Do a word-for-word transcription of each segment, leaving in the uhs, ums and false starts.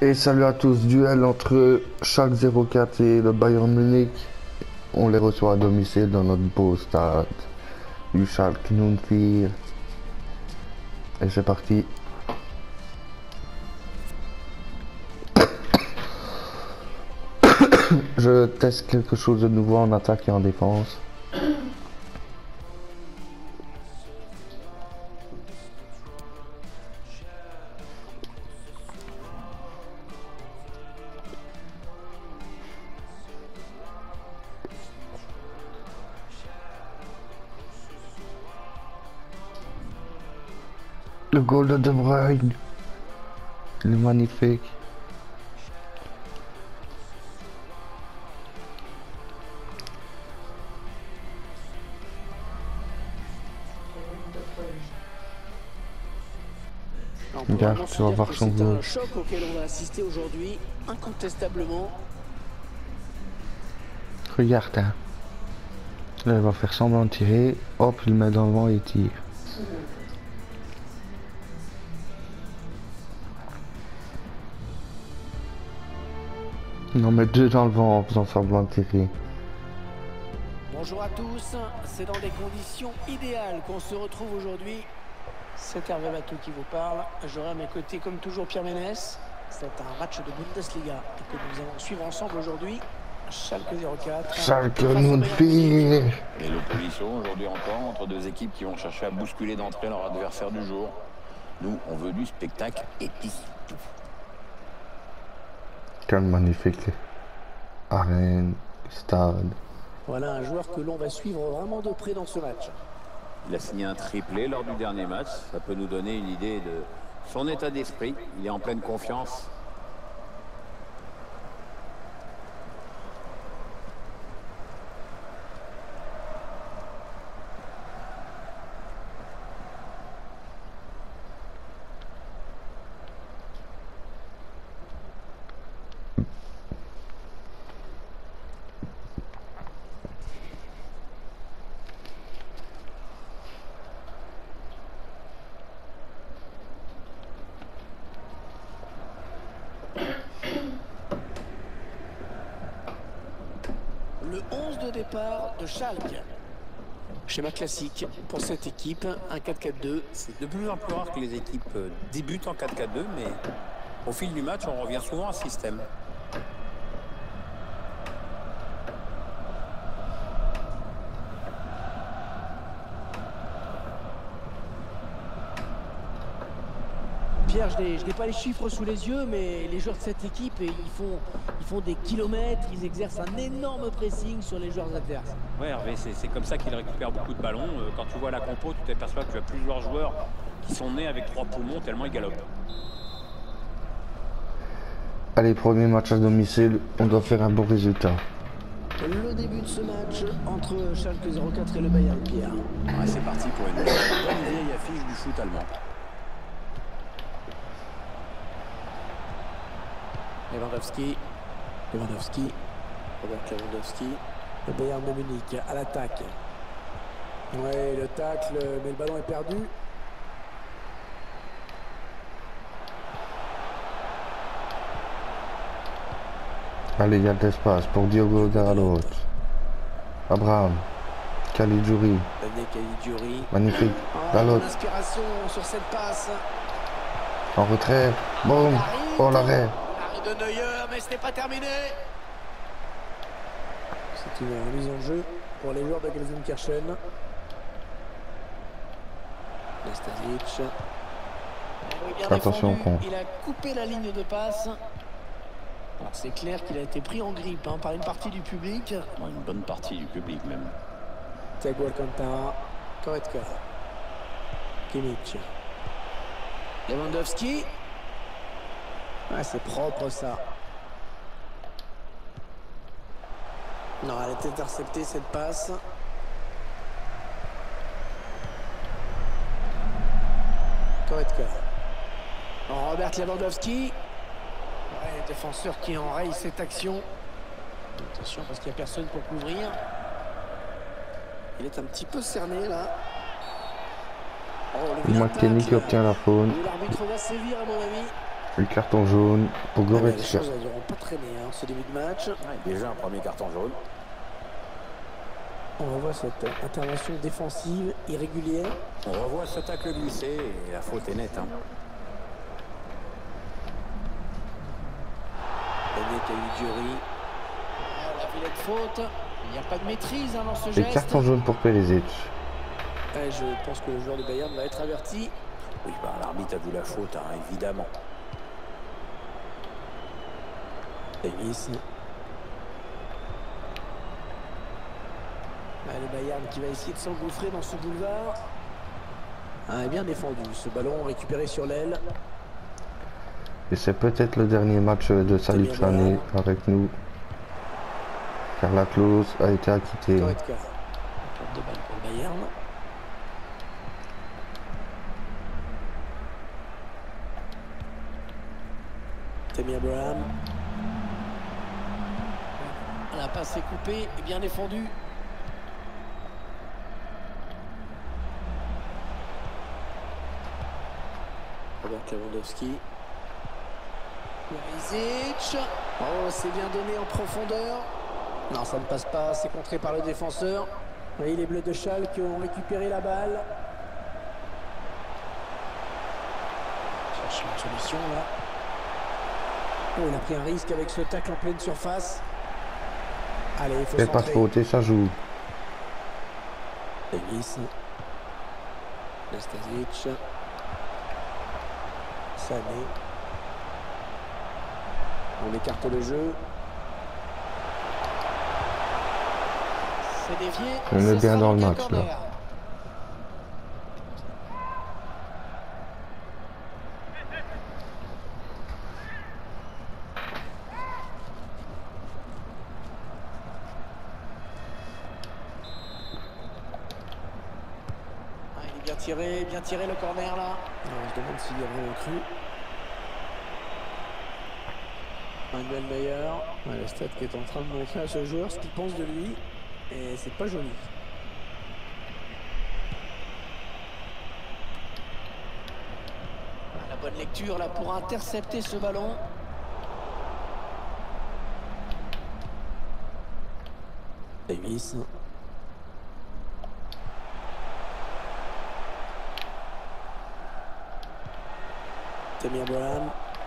Et salut à tous, duel entre Schalke zéro quatre et le Bayern Munich. On les reçoit à domicile dans notre beau stade du Schalke Nunfield. Et c'est parti. Je teste quelque chose de nouveau en attaque et en défense. Le goal de De Bruyne, il est magnifique. Regarde, tu vas voir son goal. C'est un choc auquel on va assister aujourd'hui, incontestablement. Regarde, hein. Là, il va faire semblant de tirer. Hop, il le met dans le vent et il tire. Non, mais deux dans le vent en faisant semblant de tirer. Bonjour à tous, c'est dans des conditions idéales qu'on se retrouve aujourd'hui. C'est Hervé Batou qui vous parle. J'aurai à mes côtés, comme toujours, Pierre Ménès. C'est un match de Bundesliga et que nous allons suivre ensemble aujourd'hui. Schalke zéro quatre. Schalke Nunfield. Et l'opposition aujourd'hui encore entre deux équipes qui vont chercher à bousculer d'entrée leur adversaire du jour. Nous, on veut du spectacle et puis tout. Quel magnifique arène, stade. Voilà un joueur que l'on va suivre vraiment de près dans ce match. Il a signé un triplé lors du dernier match. Ça peut nous donner une idée de son état d'esprit. Il est en pleine confiance. Le onze de départ de Schalke. Schéma classique pour cette équipe, un quatre quatre deux. C'est de plus en plus rare que les équipes débutent en quatre quatre deux, mais au fil du match, on revient souvent à ce système. Pierre, je n'ai pas les chiffres sous les yeux, mais les joueurs de cette équipe, ils font, ils font des kilomètres, ils exercent un énorme pressing sur les joueurs adverses. Ouais, Hervé, c'est comme ça qu'il récupère beaucoup de ballons. Quand tu vois la compo, tu t'aperçois que tu as plusieurs joueurs qui sont nés avec trois poumons tellement ils galopent. Allez, premier match à domicile, on doit faire un bon résultat. Le début de ce match entre Schalke zéro quatre et le Bayern, Pierre. Ouais, c'est parti pour une bonne vieille affiche du foot allemand. Lewandowski, Lewandowski, Robert Lewandowski, le Bayern de Munich à l'attaque. Ouais, le tacle, mais le ballon est perdu. Allez, il y a de l'espace pour Diogo Dalot. Abraham, Caligiuri. Caligiuri. Magnifique. Oh, Dalot. Inspiration sur cette passe. En retrait. Boum. Oh, l'arrêt. De Neuer, mais ce n'est pas terminé. C'est une remise en jeu pour les joueurs de Gelsenkirchen. Nastasic. Attention, con. Il a coupé la ligne de passe. C'est clair qu'il a été pris en grippe hein, par une partie du public. Une bonne partie du public même. Thiago Alcantara. Goretzka. Kimmich. Lewandowski. Ah, c'est propre ça. Non, elle a été interceptée cette passe. Goretzka. Robert Lewandowski. Ouais, défenseur qui enraye cette action. Attention parce qu'il n'y a personne pour couvrir. Il est un petit peu cerné là. Oh, McKennie qui obtient la faune. L'arbitre va sévir à mon avis. Le carton jaune pour Ah, mais les Goretzka. choses n'iront pas traîner hein, ce début de match. Ouais, déjà un premier carton jaune. On revoit cette intervention défensive irrégulière. On revoit ce tacle glissé et la faute est nette. Hein. Daniel Caligiuri. La vilaine faute. Il n'y a pas de maîtrise hein, dans ce Et geste. carton jaune pour Perisic. Ouais, je pense que le joueur du Bayern va être averti. Oui, bah, l'arbitre a vu la faute, hein, évidemment. Davis. Ah, le Bayern qui va essayer de s'engouffrer dans ce boulevard. Ah, est bien défendu. Ce ballon récupéré sur l'aile. Et c'est peut-être le dernier match de Salif Sané avec nous. Car la clause a été acquittée. Goretzka. Perte de balle pour le Bayern. Tammy Abraham. La passe est coupée et bien défendue. Robert Lewandowski. Perisic. Oh, c'est bien donné en profondeur. Non, ça ne passe pas. C'est contré par le défenseur. Oui, les Bleus de Schalke ont récupéré la balle. Cherche une solution là. Oh, il a pris un risque avec ce tacle en pleine surface. Allez, il faut Fais pas de centrer. faute et ça joue. Davis. Nastasic. Sané. On écarte le jeu. C'est dévié. On est Ce bien sera dans le donc un match, là. corner. Ah, il est bien tiré, bien tiré le corner là. Alors, on se demande s'il y a vraiment cru. Manuel Neuer, ouais, le stade qui est en train de montrer à ce joueur ce qu'il pense de lui. Et c'est pas joli. La bonne lecture là pour intercepter ce ballon. Davis. Tammy Abraham.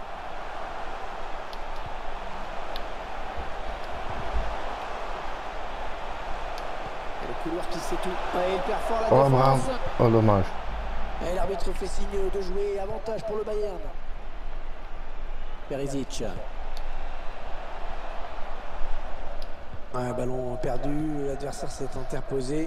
Et le couloir qui s'étouffe. Ouais, il perd fort la Oh, défense. bravo. Oh, dommage. Et l'arbitre fait signe de jouer. Avantage pour le Bayern. Perisic. Ouais, ballon perdu. L'adversaire s'est interposé.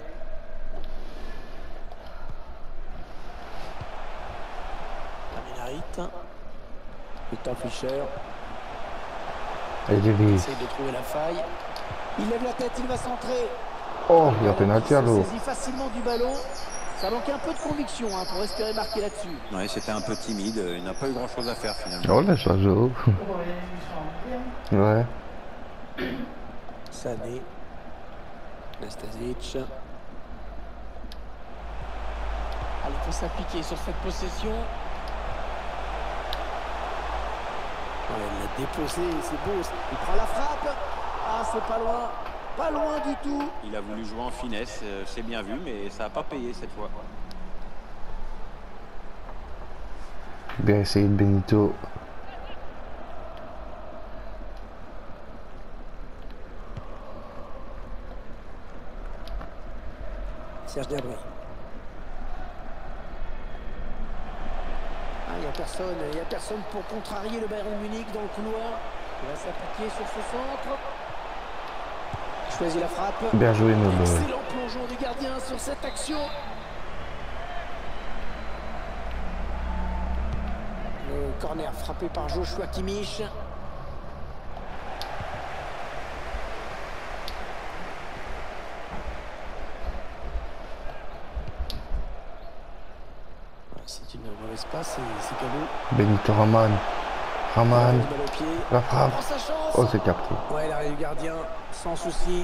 Aminarit. Victor Fischer. Et Il Davis. essaye de trouver la faille. Il lève la tête, il va centrer. Oh, il y a pénalty Il se alors. saisit facilement du ballon. Ça manque un peu de conviction hein, pour espérer marquer là-dessus. Ouais, c'était un peu timide. Il n'a pas eu grand-chose à faire, finalement. Oh là, ça joue. Ouais. Sané. Nastasic. Allez, il faut s'appliquer sur cette possession. Ouais, il l'a déposé, c'est beau. Il prend la frappe. Ah, c'est pas loin. Pas loin du tout. Il a voulu jouer en finesse, euh, c'est bien vu, mais ça n'a pas payé cette fois. Bien essayé de Benito. Serge Gnabry. Ah, il n'y a personne, il n'y a personne pour contrarier le Bayern Munich dans le couloir. Il va s'appliquer sur ce centre. Il choisit la frappe. Bien joué, Noble. Excellent plongeon du gardien sur cette action. Le corner frappé par Joshua Kimmich. C'est une mauvaise passe, c'est cadeau. Benito Raman. Raman. Balle au pied. La Il frappe. prend sa chance. Oh, c'est capté. Ouais, l'arrêt du gardien, sans souci.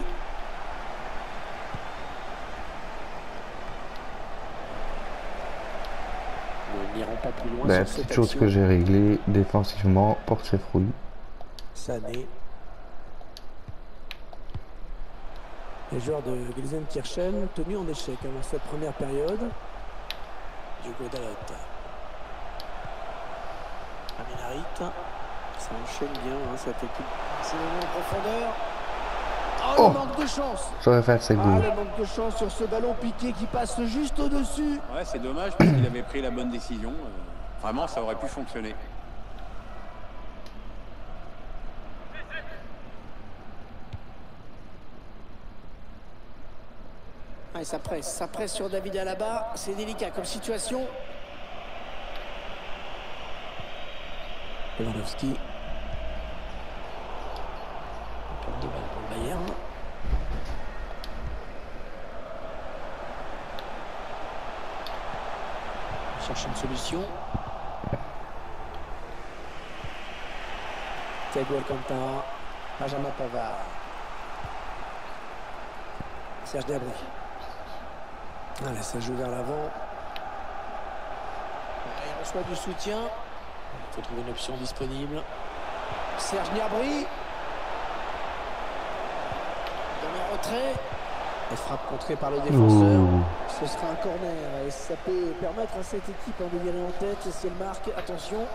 Le Miron pas plus loin Ben, sur cette toute chose action. que j'ai réglée défensivement porte ses fruits. Sané. Les joueurs de Gelsenkirchen tenus en échec avant cette première période. Diogo Dalot. Aminarit. Ça enchaîne bien hein, cette équipe. C'est le moment en profondeur. Oh, Oh, le manque de chance. j'aurais fait ce Ah, goût. le manque de chance sur ce ballon piqué qui passe juste au-dessus. Ouais, c'est dommage parce qu'il avait pris la bonne décision. Euh, vraiment, ça aurait pu fonctionner. Ah, et ça presse, ça presse sur David Alaba. C'est délicat comme situation. Lewandowski. Encore deux balles pour le Bayern. On cherche une solution. Thiago Alcantara. Benjamin Pavard. Serge Gnabry. Allez, ça joue vers l'avant. Il reçoit du soutien. Il faut trouver une option disponible. Serge Gnabry. Dans le retrait. Elle frappe contrée par le défenseur. Ouh. Ce sera un corner et ça peut permettre à cette équipe hein, de virer en tête si elle marque. Attention.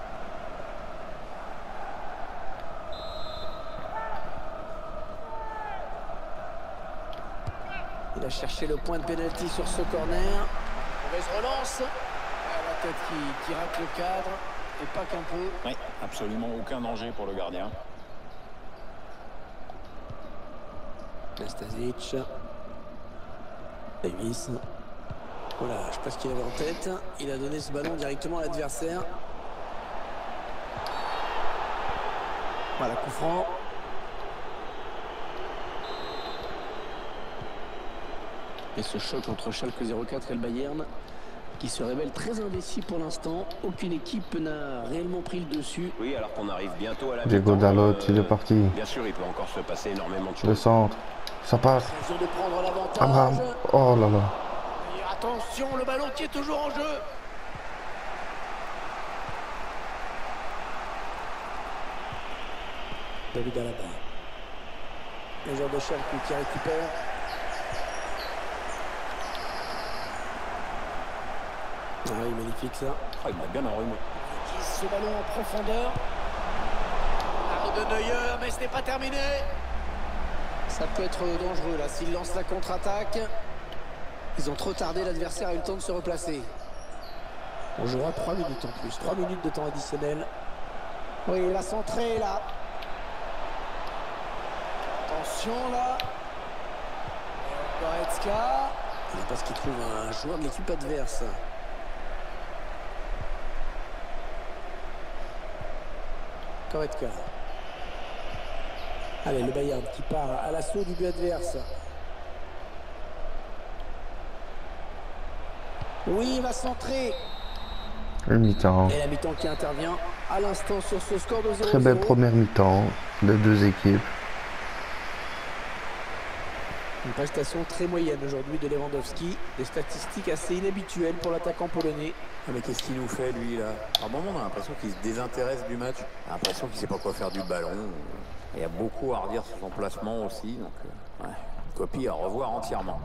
Il a cherché le point de pénalty sur ce corner. Mauvaise relance. La tête qui, qui rate le cadre. Et pas qu'un peu. Oui, absolument aucun danger pour le gardien. Nastasic. Davis. Voilà, je sais pas ce qu'il avait en tête. Il a donné ce ballon directement à l'adversaire. Voilà, coup franc. Et ce choc entre Schalke zéro quatre et le Bayern qui se révèle très indécis pour l'instant. Aucune équipe n'a réellement pris le dessus. Oui, alors qu'on arrive bientôt à la Diego mi-temps, Dalot, euh, il est parti. Bien sûr, il peut encore se passer énormément de Le choses. centre. Ça passe. Occasion de prendre l'avantage. Abraham. Oh là là. Et attention, le ballon qui est toujours en jeu. David Alaba. Les joueurs de Schalke qui récupère. Ah oui, magnifique ça. Ah, il m'a bien enrhumé. Ce ballon en profondeur. Arrêt de Neuer, mais ce n'est pas terminé. Ça peut être dangereux là s'il lance la contre-attaque. Ils ont trop tardé, l'adversaire a eu le temps de se replacer. On jouera trois minutes en plus, trois minutes de temps additionnel. Oui, il va centrer là. Attention là. Goretzka. Il n'est pas ce qu'il trouve un joueur de l'équipe adverse. Goretzka. Allez, le Bayern qui part à l'assaut du but adverse. Oui, il va centrer. Le mi-temps. Et la mi-temps qui intervient à l'instant sur ce score de zéro zéro. Très belle première mi-temps des deux équipes. Une prestation très moyenne aujourd'hui de Lewandowski. Des statistiques assez inhabituelles pour l'attaquant polonais. Ah, mais qu'est-ce qu'il nous fait, lui, là? À un moment, on a l'impression qu'il se désintéresse du match. On a l'impression qu'il sait pas quoi faire du ballon. Il y a beaucoup à redire sur son placement aussi. Donc, euh, ouais, une copie à revoir entièrement.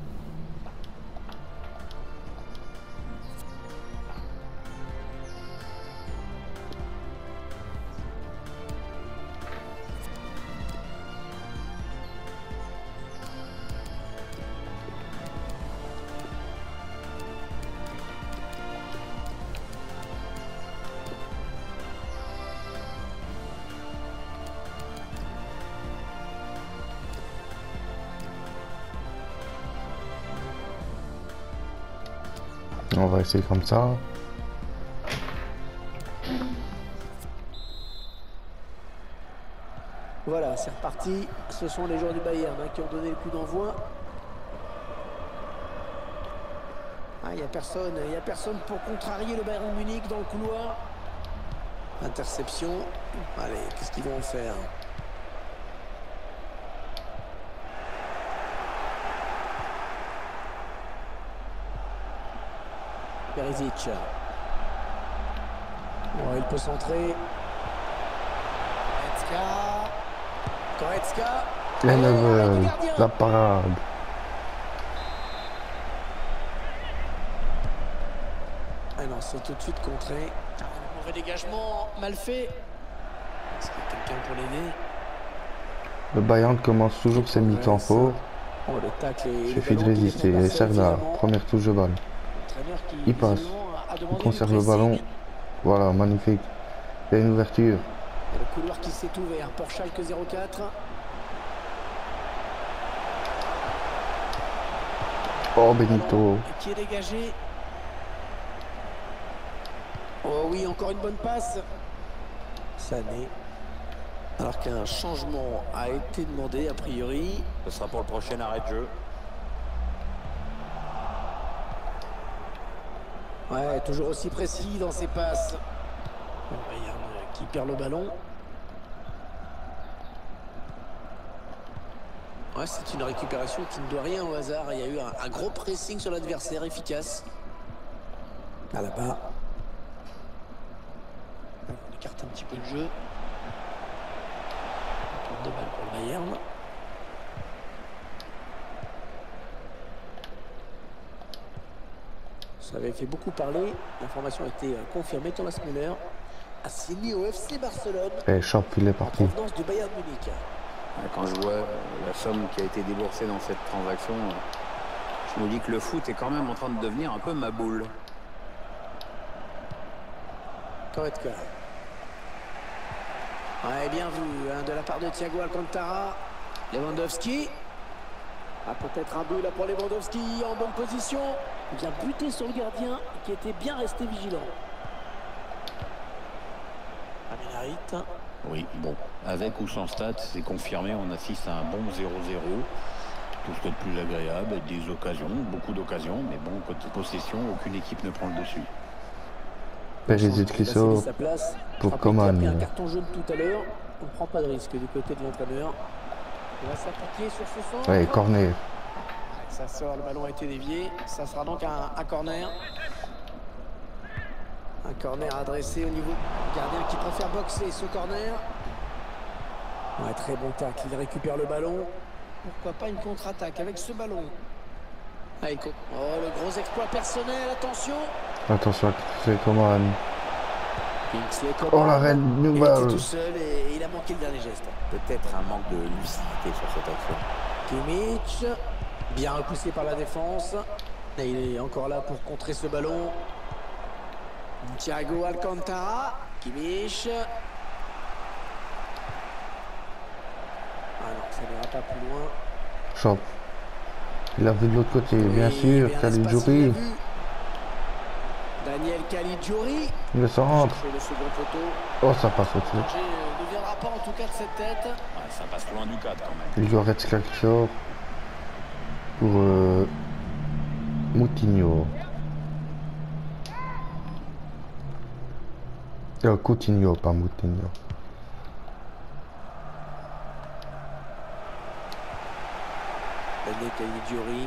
On va essayer comme ça. Voilà, c'est reparti. Ce sont les joueurs du Bayern hein, qui ont donné le coup d'envoi. Ah, il n'y a personne, il n'y a personne pour contrarier le Bayern Munich dans le couloir. Interception. Allez, qu'est-ce qu'ils vont en faire? Perisic. Bon, il peut centrer. Goretzka. Goretzka. La neuvième, la parade. Ah non, c'est tout de suite contré. Un mauvais dégagement, mal fait. Est-ce qu'il y a quelqu'un pour l'aider? Le Bayern commence toujours ses mi-temps forts. Oh, le tacle et Il suffit de résister. Et Serdar, première touche de balle. Il passe. Il conserve le ballon. Voilà, magnifique. Il y a une ouverture. Et le couloir qui s'est ouvert pour Schalke zéro quatre. Oh, Benito. Qui est dégagé. Oh oui, encore une bonne passe. Sané. Alors qu'un changement a été demandé, a priori. Ce sera pour le prochain arrêt de jeu. Ouais, toujours aussi précis dans ses passes. Bayern qui perd le ballon. Ouais, c'est une récupération qui ne doit rien au hasard. Il y a eu un, un gros pressing sur l'adversaire efficace. À là-bas. On écarte un petit peu le jeu. De balle pour le Bayern. Ça avait fait beaucoup parler. L'information a été confirmée. Thomas Müller a signé au F C Barcelone. Et Champ, il est parti. En provenance du Bayern Munich. Quand je vois la somme qui a été déboursée dans cette transaction, je me dis que le foot est quand même en train de devenir un peu ma boule. Goretzka. Ouais, bien vu hein, de la part de Thiago Alcantara. Lewandowski. Ah, peut-être un but là pour Lewandowski en bonne position. Il vient buter sur le gardien qui était bien resté vigilant. Aminarit. Oui, bon, avec ou sans stats, c'est confirmé, on assiste à un bon zéro zéro. Tout ce qui est de plus agréable, des occasions, beaucoup d'occasions, mais bon, côté possession, aucune équipe ne prend le dessus. Périsic qui sort pour Coman. Il y a un carton jaune tout à l'heure. On ne prend pas de risque du côté de l'entraîneur. Il va s'attaquer sur ce centre. Ouais, corner. Ça sort, le ballon a été dévié. Ça sera donc un, un corner. Un corner adressé au niveau du gardien qui préfère boxer ce corner. Ouais, très bon tacle. Il récupère le ballon. Pourquoi pas une contre-attaque avec ce ballon. Ah, il... Oh, le gros exploit personnel. Attention. Attention, c'est Coman. Coman. Oh, l'arrêt il nouvelle. était tout seul et il a manqué le dernier geste. Peut-être un manque de lucidité sur cette action. Kimmich, bien repoussé par la défense. Et il est encore là pour contrer ce ballon. Thiago Alcantara. Kimmich. Ah non, ça n'ira pas plus loin. Champ. Il a vu de l'autre côté, oui, bien sûr. Bien Caligiuri. Daniel Caligiuri. Le centre. Le second poteau. Oh, ça passe au-dessus. Ne viendra pas en tout cas de cette tête. Ouais, ça passe loin du cadre quand même. Il Goretzka qui sort pour euh, Moutinho. Euh, Coutinho, pas Moutinho. Daniel Caligiuri.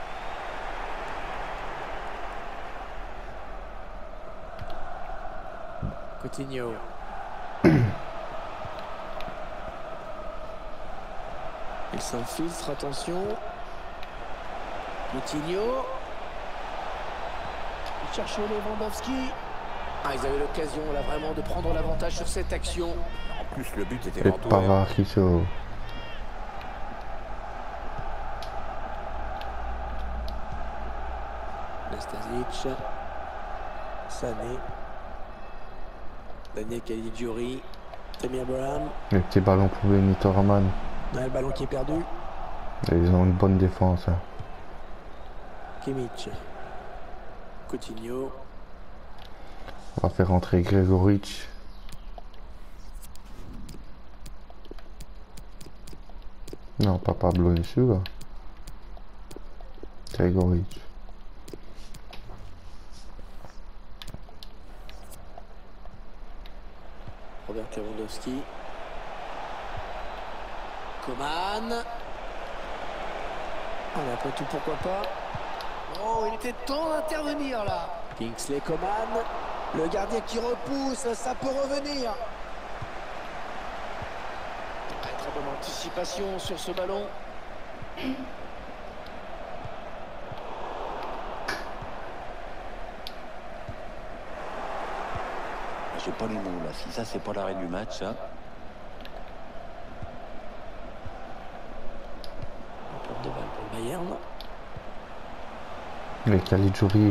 Coutinho. Il s'infiltre, attention. Coutinho. Il cherche Lewandowski. Ah, ils avaient l'occasion là vraiment de prendre l'avantage sur cette action. En plus, le but était Et ventoux. Pavard qui sort. Nastasic. Sané. Daniel Caligiuri. Tammy Abraham. Le petit ballon pour Benito Raman. Ouais, le ballon qui est perdu. Et ils ont une bonne défense. Hein. Kimmich. Coutinho. On va faire rentrer Gregoritch. Non, pas Pablo Nessuga. Gregoritch. Robert Lewandowski. Coman. Ah, après tout, pourquoi pas. Oh, il était temps d'intervenir là. Kingsley Coman. Le gardien qui repousse, ça peut revenir. Très très bonne anticipation sur ce ballon. J'ai pas les mots là. Si ça c'est pas l'arrêt du match, ça. Porte de balle pour le Bayern. Le Caligiuri.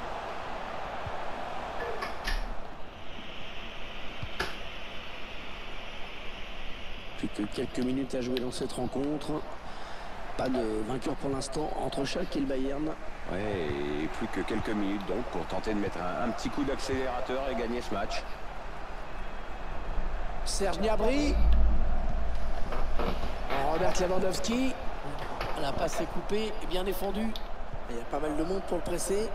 Plus que quelques minutes à jouer dans cette rencontre. Pas de vainqueur pour l'instant entre Schalke et le Bayern. Ouais, et plus que quelques minutes donc pour tenter de mettre un, un petit coup d'accélérateur et gagner ce match. Serge Gnabry. Robert Lewandowski. La passe est coupée et bien défendue. Il y a pas mal de monde pour le presser.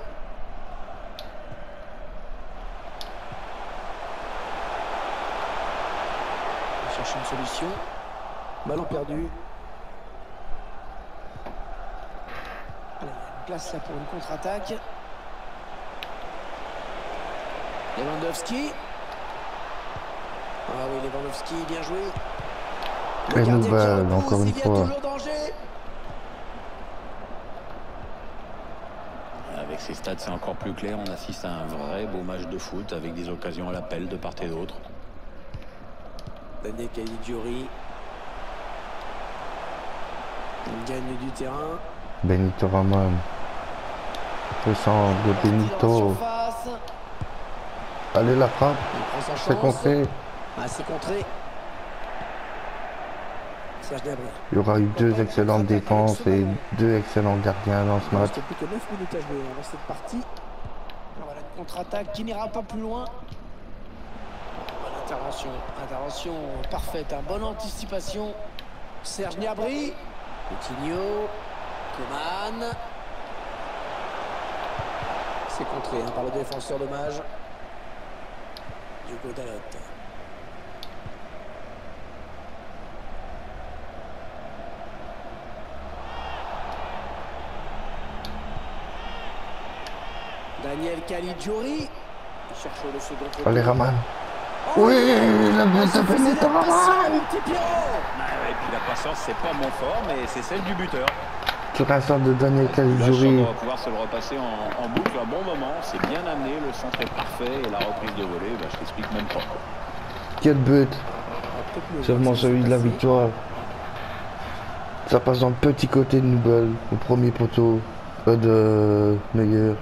Il cherche une solution. Ballon perdu. Allez, une place là pour une contre-attaque. Lewandowski. Ah oui, Lewandowski, bien joué. Le Et gardien qui nouvelle, repousse, encore une il y a fois. toujours danger. Avec ces stats, c'est encore plus clair. On assiste à un vrai beau match de foot avec des occasions à l'appel de part et d'autre. Daniel Caligiuri. Il gagne du terrain. Benito Raman. Le centre de Parti dans la Benito. surface. Allez, la frappe. Il prend sa C'est chance. contré. Ah, c'est contré. Serge Gnabry. Il y aura eu deux excellentes défenses et deux excellents gardiens dans ce Il match. reste plus que neuf minutes à jouer hein, dans cette partie. Alors, voilà une contre-attaque qui n'ira pas plus loin. Bonne intervention. Intervention parfaite. Hein. Bonne anticipation. Serge Gnabry. Coutinho. Coman. C'est contré hein, par le défenseur dommage. Diogo Dalot. Daniel Caligiuri. Il cherche le second côté. Allez, Raman. Oh, Oui, le but de c'est Benito la passion, Raman. mon petit Pierrot. Ah, et puis la patience, c'est pas mon fort, mais c'est celle du buteur. Sur un centre de Daniel Là, on Caligiuri. va pouvoir se le repasser en, en boucle à bon moment. C'est bien amené, le centre est parfait et la reprise de volée, bah, je t'explique même pas. Quel but. Peut-être mieux, Sûrement ça celui s'est de la passé. victoire. Ça passe dans le petit côté de Nubel, au premier poteau euh, de Meyer.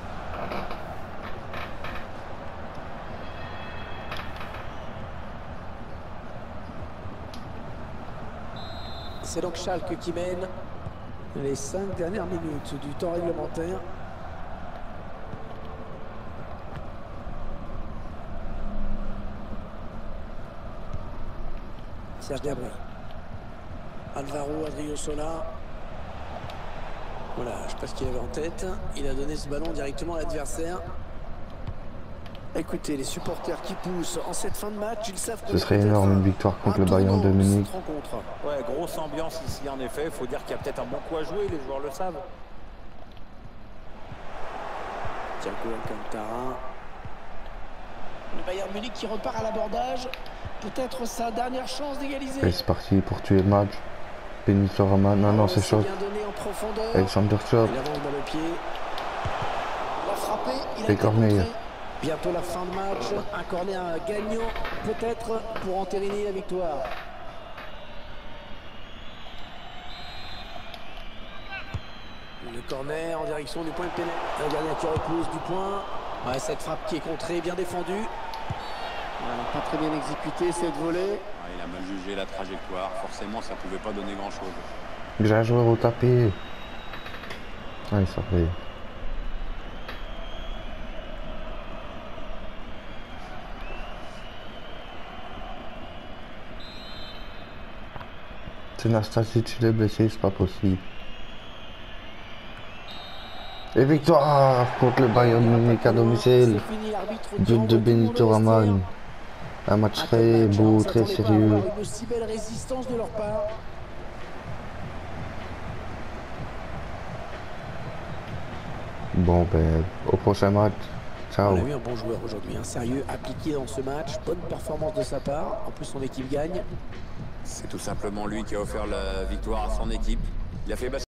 C'est donc Schalke qui mène les cinq dernières minutes du temps réglementaire. Serge Gnabry. Alvaro Adriozola. Voilà, je sais pas ce qu'il avait en tête. Il a donné ce ballon directement à l'adversaire. Écoutez, les supporters qui poussent en cette fin de match, ils savent que Ce serait énorme une victoire contre le Bayern de Munich. Ouais, grosse ambiance ici en effet. Il faut dire qu'il y a peut-être un bon coup à jouer, les joueurs le savent. Thiago Alcantara. Le Bayern Munich qui repart à l'abordage. Peut-être sa dernière chance d'égaliser. Et c'est parti pour tuer le match. Benito Raman. Non, non, c'est chaud. bien donné en profondeur. Alexander Chop. Il avance dans le pied. Il a frappé. Il a Et été corner. contré. Bientôt la fin de match. Un corner gagnant peut-être pour entériner la victoire. Le corner en direction du point de pénal. Un gardien qui repousse du point. Ouais, cette frappe qui est contrée, bien défendue. Voilà, pas très bien exécutée cette volée. Ouais, il a mal jugé la trajectoire. Forcément, ça pouvait pas donner grand-chose. J'ai un joueur au tapis. Allez, ça fait. C'est Nastasic, il est blessé, c'est pas possible. Et victoire contre le Bayern Munich à domicile. C'est fini, l'arbitre qui But de renvoie tout le monde Benito au vestiaire. Raman. Un match Un très tel match, hein, beau, on très s'attendait pas à sérieux. avoir une aussi belle résistance de leur part. Bon, ben, au prochain match. Ciao. On a vu un bon joueur aujourd'hui, un sérieux, appliqué dans ce match, bonne performance de sa part. En plus, son équipe gagne. C'est tout simplement lui qui a offert la victoire à son équipe. Il a fait basculer